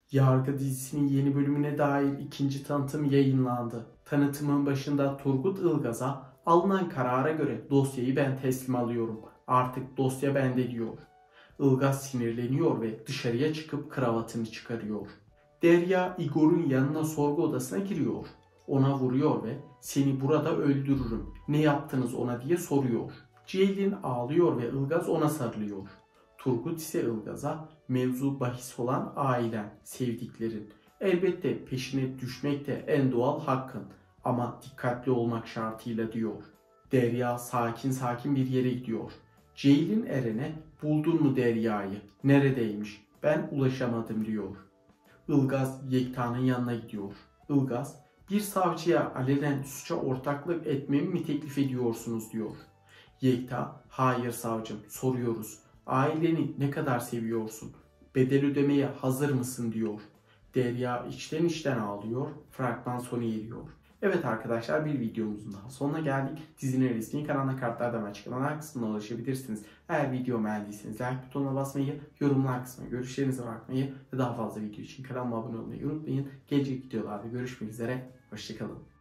Yargı dizisinin yeni bölümüne dair ikinci tanıtım yayınlandı. Tanıtımın başında Turgut Ilgaz'a alınan karara göre dosyayı ben teslim alıyorum. Artık dosya bende diyor. Ilgaz sinirleniyor ve dışarıya çıkıp kravatını çıkarıyor. Derya Igor'un yanına sorgu odasına giriyor. Ona vuruyor ve seni burada öldürürüm, ne yaptınız ona diye soruyor. Ceylin ağlıyor ve Ilgaz ona sarılıyor. Turgut ise Ilgaz'a mevzu bahis olan ailen, sevdiklerin. Elbette peşine düşmek de en doğal hakkın ama dikkatli olmak şartıyla diyor. Derya sakin sakin bir yere gidiyor. Ceylin Eren'e buldun mu Derya'yı? Neredeymiş? Ben ulaşamadım diyor. Ilgaz Yekta'nın yanına gidiyor. Ilgaz bir savcıya alenen suça ortaklık etmemi mi teklif ediyorsunuz diyor. Yekta hayır savcım soruyoruz. Aileni ne kadar seviyorsun? Bedel ödemeye hazır mısın diyor. Derya içten içten ağlıyor. Fragman sona eriyor. Evet arkadaşlar bir videomuzun daha sonuna geldik. Dizinin resmi kanalına kartlardan açıklamalar kısmına ulaşabilirsiniz. Eğer videomu beğendiyseniz like butonuna basmayı, yorumlar kısmına görüşlerinizi bırakmayı ve daha fazla video için kanalıma abone olmayı unutmayın. Gelecek videolarda görüşmek üzere. Hoşçakalın.